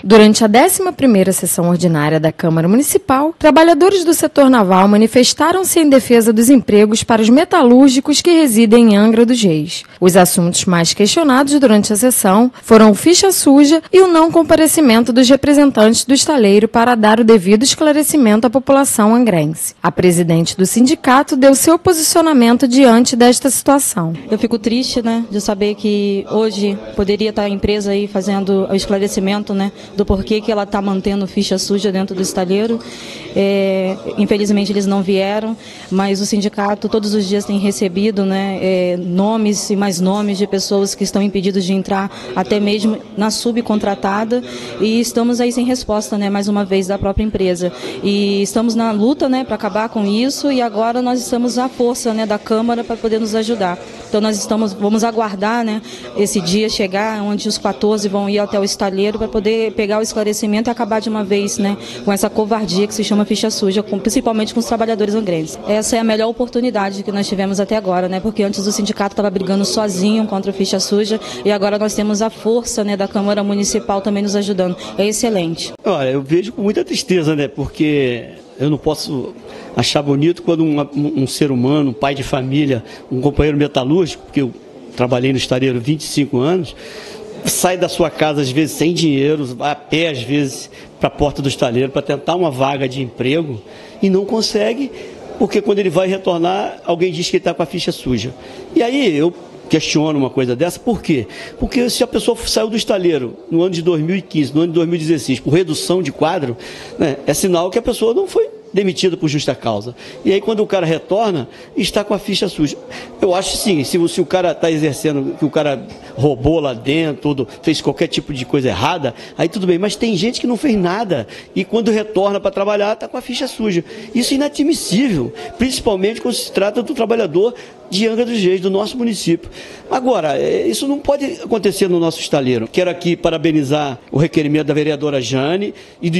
Durante a 11ª sessão ordinária da Câmara Municipal, trabalhadores do setor naval manifestaram-se em defesa dos empregos para os metalúrgicos que residem em Angra dos Reis. Os assuntos mais questionados durante a sessão foram ficha suja e o não comparecimento dos representantes do estaleiro para dar o devido esclarecimento à população angrense. A presidente do sindicato deu seu posicionamento diante desta situação. Eu fico triste, de saber que hoje poderia estar a empresa aí fazendo o esclarecimento, do porquê que ela está mantendo ficha suja dentro do estaleiro. Infelizmente eles não vieram, mas o sindicato todos os dias tem recebido nomes e mais nomes de pessoas que estão impedidos de entrar, até mesmo na subcontratada, e estamos aí sem resposta, mais uma vez, da própria empresa. E estamos na luta, para acabar com isso, e agora nós estamos à força, da Câmara para poder nos ajudar. Então nós vamos aguardar, esse dia chegar, onde os 14 vão ir até o estaleiro para poder pegar o esclarecimento e acabar de uma vez, com essa covardia que se chama ficha suja, principalmente com os trabalhadores angrenses. Essa é a melhor oportunidade que nós tivemos até agora, porque antes o sindicato estava brigando sozinho contra a ficha suja, e agora nós temos a força, da Câmara Municipal também nos ajudando. É excelente. Olha, eu vejo com muita tristeza, porque eu não posso achar bonito quando um ser humano, um pai de família, um companheiro metalúrgico, porque eu trabalhei no estaleiro 25 anos, sai da sua casa às vezes sem dinheiro, vai a pé às vezes para a porta do estaleiro para tentar uma vaga de emprego e não consegue, porque quando ele vai retornar, alguém diz que ele está com a ficha suja. E aí eu questiono uma coisa dessa, por quê? Porque se a pessoa saiu do estaleiro no ano de 2015, no ano de 2016, por redução de quadro, é sinal que a pessoa não foi demitida por justa causa. E aí quando o cara retorna, está com a ficha suja. Eu acho sim, se o cara está exercendo, que o cara roubou lá dentro, fez qualquer tipo de coisa errada, aí tudo bem, mas tem gente que não fez nada e quando retorna para trabalhar, está com a ficha suja. Isso é inadmissível, principalmente quando se trata do trabalhador de Angra dos Reis, do nosso município. Agora, isso não pode acontecer no nosso estaleiro. Quero aqui parabenizar o requerimento da vereadora Jane e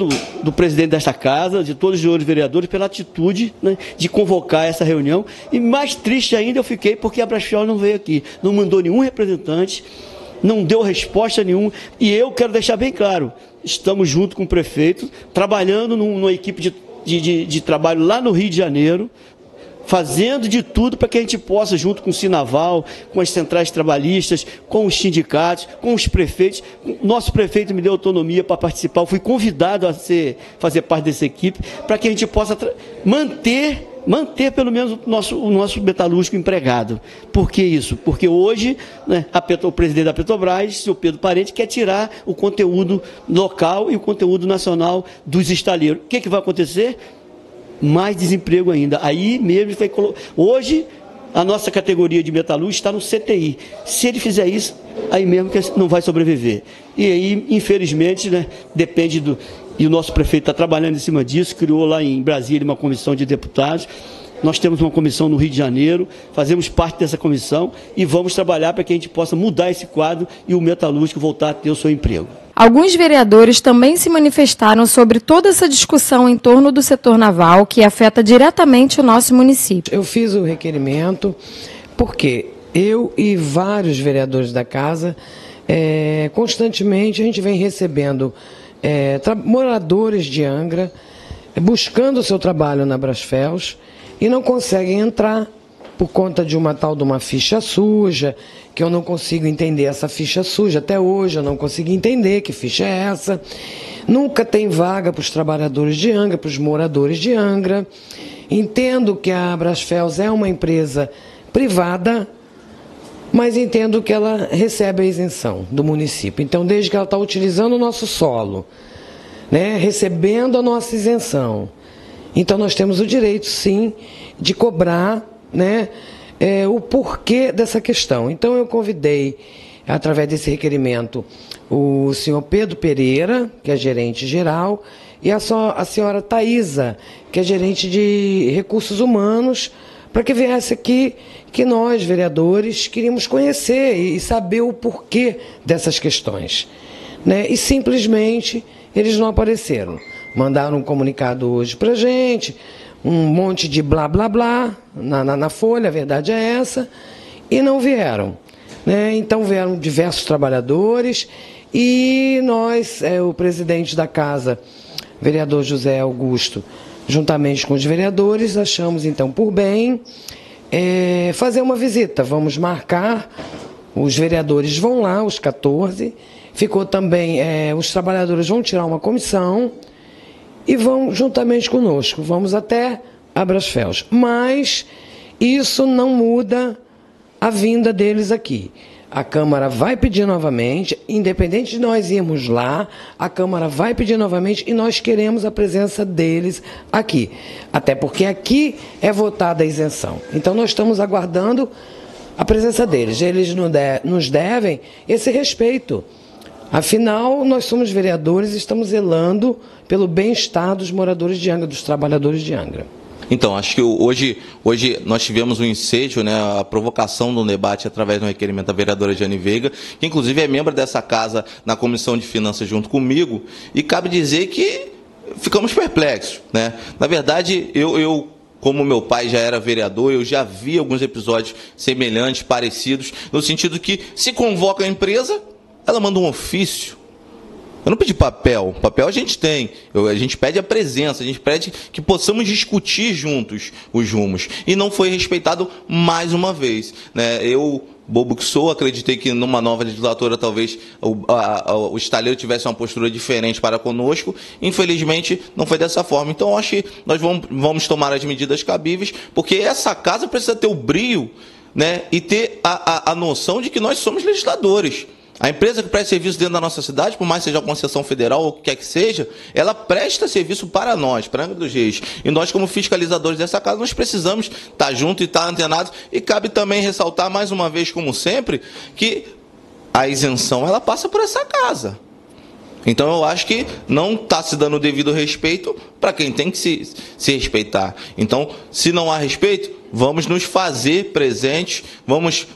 do presidente desta casa, de todos os senhores vereadores, pela atitude de convocar essa reunião. E mais triste ainda eu fiquei porque a Brasfel não veio aqui, não mandou nenhum representante, não deu resposta nenhuma. E eu quero deixar bem claro, estamos junto com o prefeito, trabalhando numa equipe de trabalho lá no Rio de Janeiro, fazendo de tudo para que a gente possa, junto com o Sinaval, com as centrais trabalhistas, com os sindicatos, com os prefeitos. Nosso prefeito me deu autonomia para participar, eu fui convidado a fazer parte dessa equipe, para que a gente possa manter pelo menos o nosso metalúrgico empregado. Por que isso? Porque hoje o presidente da Petrobras, seu Pedro Parente, quer tirar o conteúdo local e o conteúdo nacional dos estaleiros. O que vai acontecer? Mais desemprego ainda. Aí mesmo hoje a nossa categoria de metalúrgico está no CTI. Se ele fizer isso, aí mesmo que não vai sobreviver. E aí, infelizmente, depende do... E o nosso prefeito está trabalhando em cima disso, criou lá em Brasília uma comissão de deputados. Nós temos uma comissão no Rio de Janeiro, fazemos parte dessa comissão e vamos trabalhar para que a gente possa mudar esse quadro e o metalúrgico voltar a ter o seu emprego. Alguns vereadores também se manifestaram sobre toda essa discussão em torno do setor naval que afeta diretamente o nosso município. Eu fiz o requerimento porque eu e vários vereadores da casa, constantemente a gente vem recebendo moradores de Angra buscando o seu trabalho na Brasfels e não conseguem entrar por conta de uma ficha suja, que eu não consigo entender essa ficha suja. Até hoje eu não consigo entender que ficha é essa. Nunca tem vaga para os trabalhadores de Angra, para os moradores de Angra. Entendo que a Brasfels é uma empresa privada, mas entendo que ela recebe a isenção do município. Então, desde que ela está utilizando o nosso solo, recebendo a nossa isenção, então nós temos o direito, sim, de cobrar o porquê dessa questão. Então eu convidei, através desse requerimento, o senhor Pedro Pereira, que é gerente geral, e a senhora Thaisa, que é gerente de recursos humanos, para que viesse aqui, que nós, vereadores, queríamos conhecer e saber o porquê dessas questões. E simplesmente eles não apareceram. Mandaram um comunicado hoje para a gente, um monte de blá, blá, blá na folha, a verdade é essa, e não vieram. Então vieram diversos trabalhadores E nós, o presidente da casa, vereador José Augusto, juntamente com os vereadores, achamos então por bem fazer uma visita. Vamos marcar, os vereadores vão lá, os 14, ficou também, os trabalhadores vão tirar uma comissão e vão juntamente conosco, vamos até a Brasfels. Mas isso não muda a vinda deles aqui. A Câmara vai pedir novamente, independente de nós irmos lá, a Câmara vai pedir novamente e nós queremos a presença deles aqui. Até porque aqui é votada a isenção. Então nós estamos aguardando a presença deles. Eles nos devem esse respeito. Afinal, nós somos vereadores e estamos zelando pelo bem-estar dos moradores de Angra, dos trabalhadores de Angra. Então, acho que hoje nós tivemos um ensejo, né, a provocação do debate através do requerimento da vereadora Jane Veiga, que inclusive é membro dessa casa na Comissão de Finanças junto comigo, e cabe dizer que ficamos perplexos, né? Na verdade, eu como meu pai já era vereador, eu já vi alguns episódios semelhantes, parecidos, no sentido que se convoca a empresa, ela manda um ofício. Eu não pedi papel a gente tem, a gente pede a presença, a gente pede que possamos discutir juntos os rumos, e não foi respeitado mais uma vez, né? Eu, bobo que sou, acreditei que numa nova legislatura talvez o estaleiro tivesse uma postura diferente para conosco, infelizmente não foi dessa forma. Então eu acho que nós vamos tomar as medidas cabíveis, porque essa casa precisa ter o brio, né, e ter a noção de que nós somos legisladores. A empresa que presta serviço dentro da nossa cidade, por mais que seja uma concessão federal ou o que quer que seja, ela presta serviço para nós, para Angra dos Reis. E nós, como fiscalizadores dessa casa, nós precisamos estar juntos e estar antenados. E cabe também ressaltar, mais uma vez, como sempre, que a isenção ela passa por essa casa. Então, eu acho que não está se dando o devido respeito para quem tem que se respeitar. Então, se não há respeito, vamos nos fazer presentes, vamos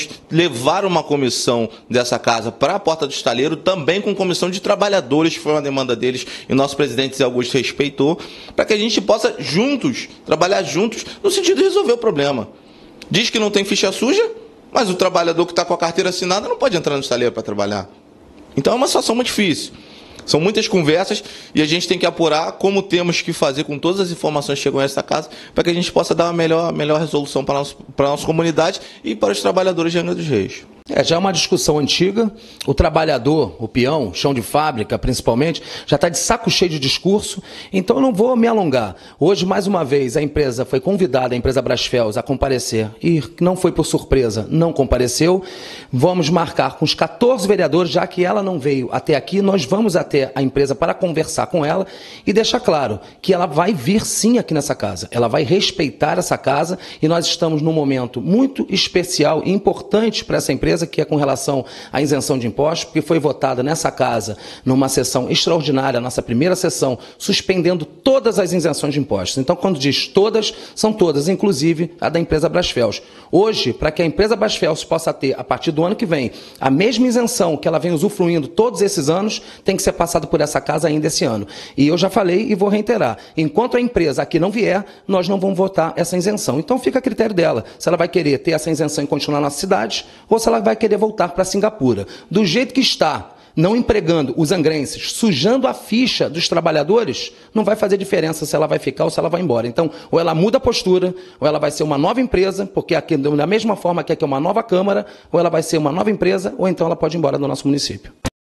levar uma comissão dessa casa para a Porta do Estaleiro, também com comissão de trabalhadores, que foi uma demanda deles, e nosso presidente Zé Augusto respeitou, para que a gente possa juntos, trabalhar juntos, no sentido de resolver o problema. Diz que não tem ficha suja, mas o trabalhador que está com a carteira assinada não pode entrar no estaleiro para trabalhar. Então é uma situação muito difícil. São muitas conversas e a gente tem que apurar como temos que fazer com todas as informações que chegam a essa casa, para que a gente possa dar uma melhor resolução para a nossa comunidade e para os trabalhadores de Angra dos Reis. Já é uma discussão antiga. O trabalhador, o peão, chão de fábrica principalmente, já está de saco cheio de discurso, então eu não vou me alongar. Hoje, mais uma vez, a empresa foi convidada, a empresa Brasfels, a comparecer, e não foi por surpresa, não compareceu. Vamos marcar com os 14 vereadores, já que ela não veio até aqui, nós vamos até a empresa para conversar com ela e deixar claro que ela vai vir sim aqui nessa casa, ela vai respeitar essa casa, e nós estamos num momento muito especial e importante para essa empresa, que é com relação à isenção de impostos, porque foi votada nessa casa, numa sessão extraordinária, a nossa primeira sessão, suspendendo todas as isenções de impostos. Então, quando diz todas, são todas, inclusive a da empresa Brasfels. Hoje, para que a empresa Brasfels possa ter, a partir do ano que vem, a mesma isenção que ela vem usufruindo todos esses anos, tem que ser passado por essa casa ainda esse ano. E eu já falei e vou reiterar, enquanto a empresa aqui não vier, nós não vamos votar essa isenção. Então, fica a critério dela, se ela vai querer ter essa isenção e continuar na cidade, ou se ela vai querer voltar para Singapura. Do jeito que está, não empregando os angrenses, sujando a ficha dos trabalhadores, não vai fazer diferença se ela vai ficar ou se ela vai embora. Então, ou ela muda a postura, ou ela vai ser uma nova empresa, porque aqui, da mesma forma que aqui é uma nova Câmara, ou ela vai ser uma nova empresa, ou então ela pode ir embora do nosso município.